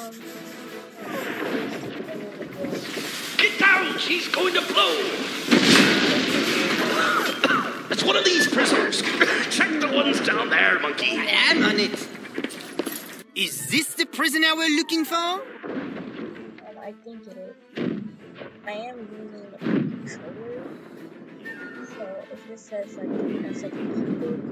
Get down! She's going to blow! It's one of these prisoners. Check the ones down there, monkey. I am on it. Is this the prisoner we're looking for? I think it is. I am using a controller. So if it says like press like keyboard,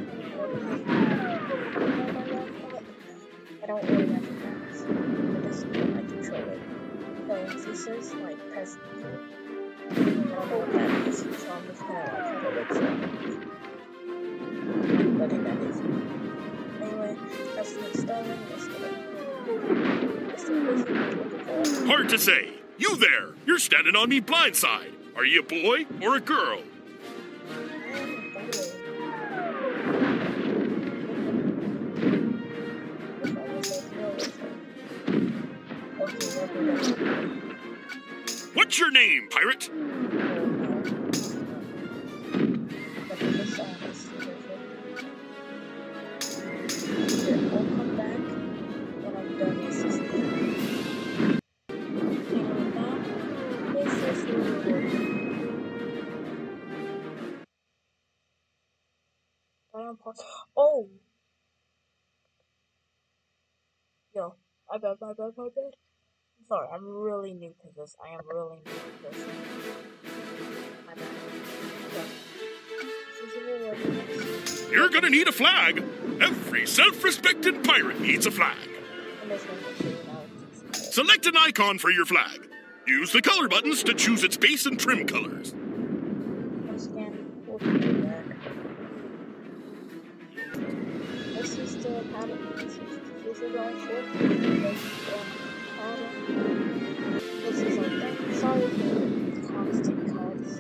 I don't really have to press. I just use my controller. So if it says like press keyboard, I don't know what that is. So I'm just gonna like have a look for what that is. Anyway, that's the installing. Hard to say. You there! You're standing on me blindside. Are you a boy or a girl? What's your name, pirate? Oh! Yo, my bad. I'm sorry, I'm really new to this. I am really new to this. My bad. You're gonna need a flag. Every self-respecting pirate needs a flag. Select an icon for your flag. Use the color buttons to choose its base and trim colors. This is the pattern. This is all short. This is like that. Sorry for the constant cuts.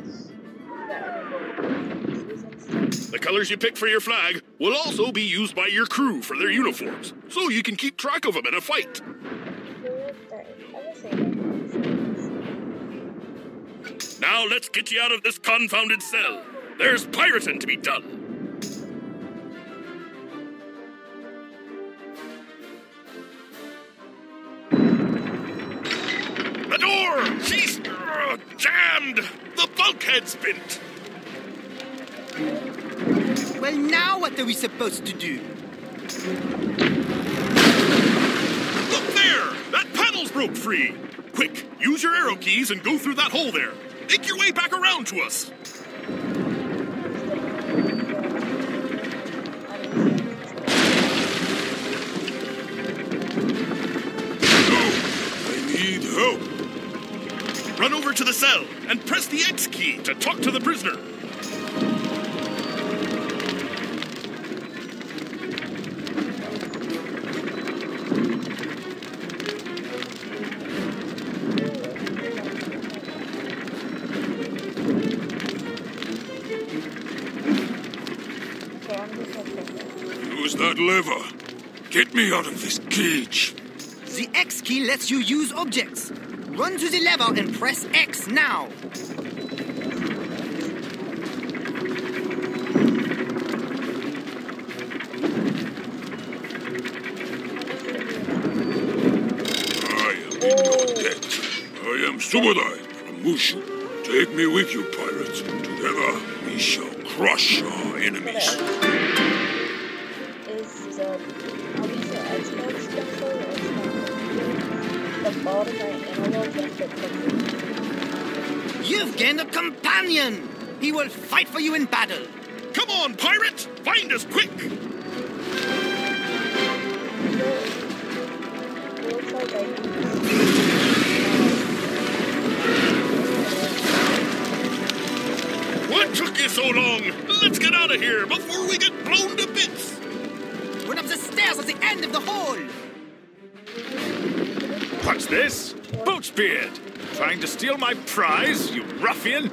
The colors you pick for your flag will also be used by your crew for their uniforms, so you can keep track of them in a fight. Now let's get you out of this confounded cell. There's pirating to be done. The door! She's jammed! The bulkhead's bent! Well, now what are we supposed to do? Look there! That panel's broke free! Quick, use your arrow keys and go through that hole there. Make your way back around to us. Help! Run over to the cell and press the X key to talk to the prisoner. Use that lever. Get me out of this cage. The X key lets you use objects. Run to the lever and press X now. I am in your debt. I am Subadai from Mushu. Take me with you, pirates. Together we shall crush our enemies. You've gained a companion! He will fight for you in battle! Come on, pirate! Find us quick! What took you so long? Let's get out of here before we get blown to bits! Run up the stairs at the end of the hall! What's this? Bootsbeard! Trying to steal my prize, you ruffian!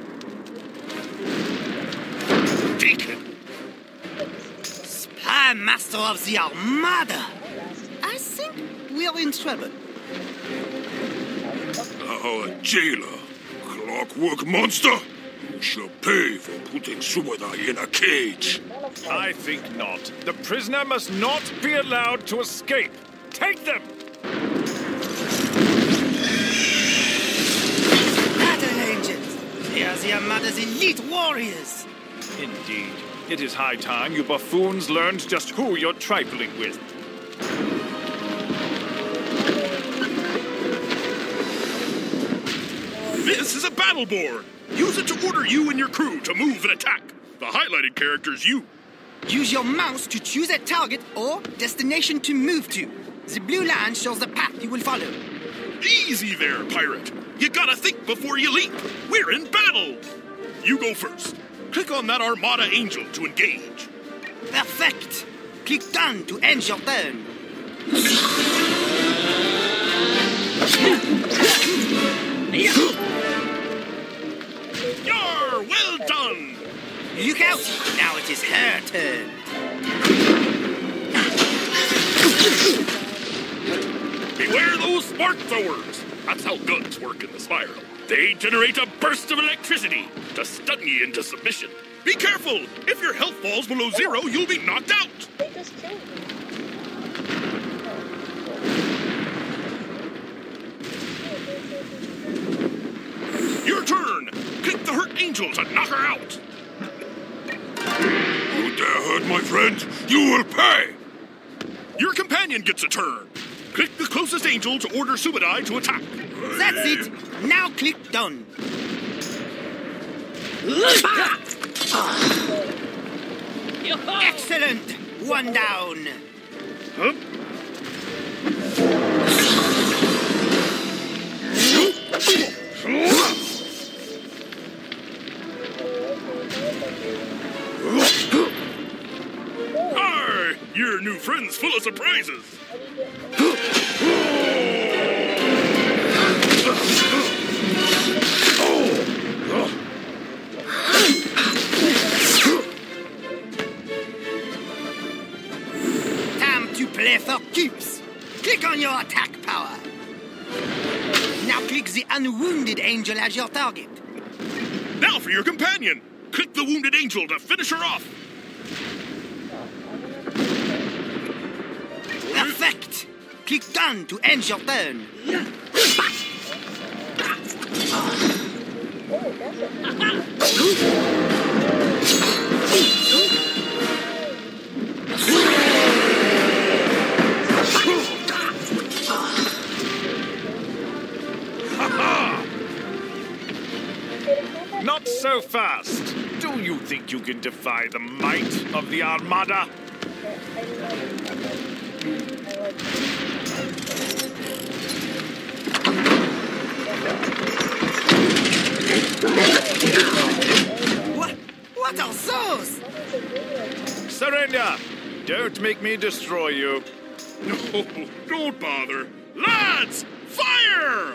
Deacon! Spy master of the Armada! I think we're in trouble. Now a jailer, clockwork monster! You shall pay for putting Subadai in a cage. I think not. The prisoner must not be allowed to escape. Take them! They are the Armada's elite warriors. Indeed. It is high time you buffoons learned just who you're trifling with. This is a battle board. Use it to order you and your crew to move and attack. The highlighted character's you. Use your mouse to choose a target or destination to move to. The blue line shows the path you will follow. Easy there, pirate. You gotta think before you leap. We're in battle. You go first. Click on that Armada Angel to engage. Perfect. Click done to end your turn. Yar! Well done! Look out! Now it is her turn. Beware those spark throwers. That's how guns work in the spiral. They generate a burst of electricity to stun you into submission. Be careful! If your health falls below 0, you'll be knocked out. They just killed me. Your turn. Click the hurt angel to knock her out. You dare hurt my friend? You will pay! Your companion gets a turn. Click the closest angel to order Subadai to attack. That's it. Now click done. Excellent. One down. Huh? Hi! Your new friend's full of surprises. Time to play for keeps. Click on your attack power. Now click the unwounded angel as your target. Now for your companion. Click the wounded angel to finish her off. Perfect. Click done to end your turn. Not so fast. Do you think you can defy the might of the Armada? What are those? Surrender! Don't make me destroy you. No, don't bother. Lads, fire!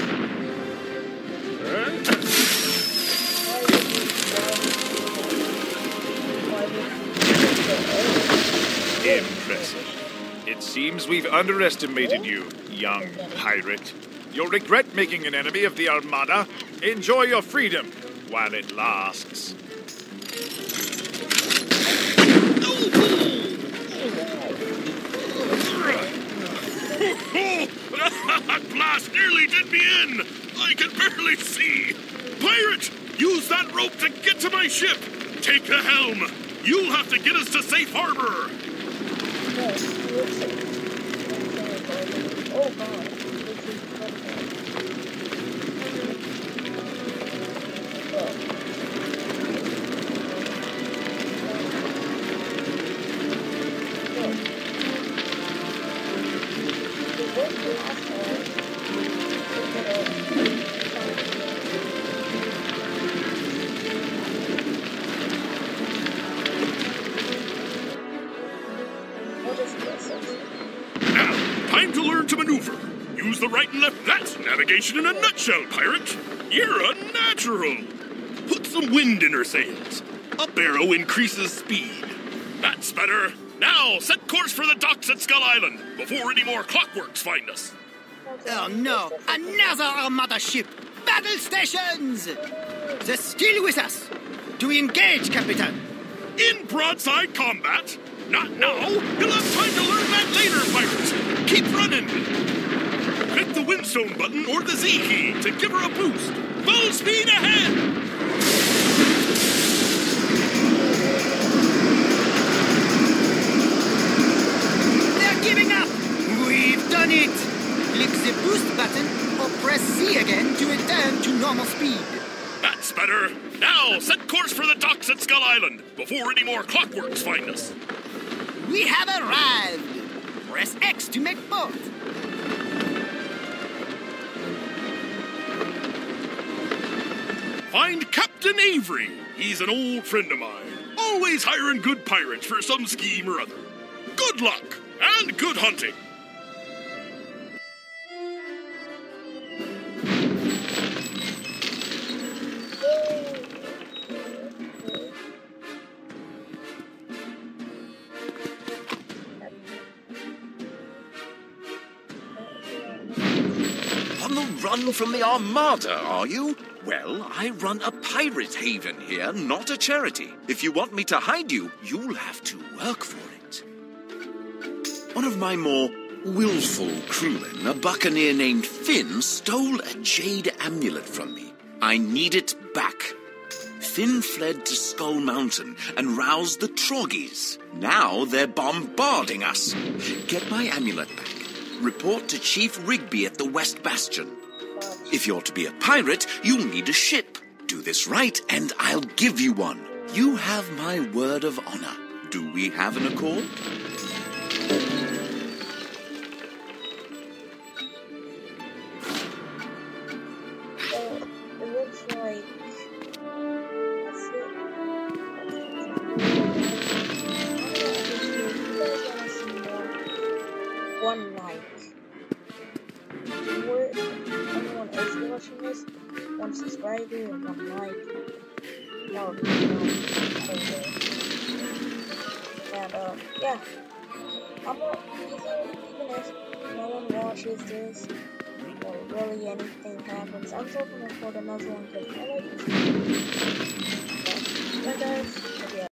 Impressive. It seems we've underestimated you, young pirate. You'll regret making an enemy of the Armada. Enjoy your freedom while it lasts. That blast nearly did me in! I can barely see! Pirate! Use that rope to get to my ship! Take the helm! You'll have to get us to safe harbor! Oh god. Now, time to learn to maneuver. Use the right and left. That's navigation in a nutshell, pirate. You're a natural. Put some wind in her sails. Up arrow increases speed. That's better. Now, set course for the docks at Skull Island before any more clockworks find us. Oh no, another Armada ship! Battle stations! They're still with us! Do we engage, Captain? In broadside combat? Not now! You'll have time to learn that later, pirates! Keep running! Click the windstone button or the Z key to give her a boost! Full speed ahead! Skull Island before any more clockworks find us. We have arrived. Press X to make port. Find Captain Avery. He's an old friend of mine. Always hiring good pirates for some scheme or other. Good luck and good hunting. On the run from the Armada, are you? Well, I run a pirate haven here, not a charity. If you want me to hide you, you'll have to work for it. One of my more willful crewmen, a buccaneer named Finn, stole a jade amulet from me. I need it back. Finn fled to Skull Mountain and roused the Troggies. Now they're bombarding us. Get my amulet back. Report to Chief Rigby at the West Bastion. If you're to be a pirate, you'll need a ship. Do this right, and I'll give you one. You have my word of honor. Do we have an accord? So, it looks like... That's it. One like. Anyone else watching this, one subscriber and one like. That would be and yeah. I'm not even if no one watches this or really anything happens, I'm still gonna record another one because I like this. Yeah, guys.